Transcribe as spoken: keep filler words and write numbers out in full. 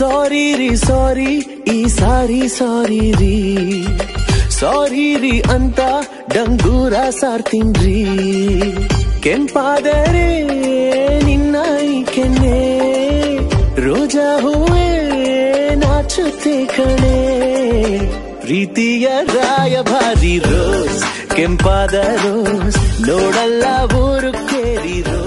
ಸಾರಿ ರೀ ಸಾರಿ ಈ ಸಾರಿ ಸಾರಿ ರೀ ಸಾರಿ ರೀ ಅಂತ ಡಂಗೂರ ಸಾರ್ತೀನ್ರಿ ಕೆಂಪಾದರೆ ನಿನ್ನ ಈ ಕೆನ್ನೆ ರೋಜಾ ಹೂವೇ ನಾಚುತ್ತೆ ಕಣೆ ಪ್ರೀತಿಯ ರಾಯಭಾರಿ ರೋಸ್ ಕೆಂಪಾದ ರೋಸ್ ನೋಡಲ್ಲ ಊರು ಕೇರಿ ರೋಸ್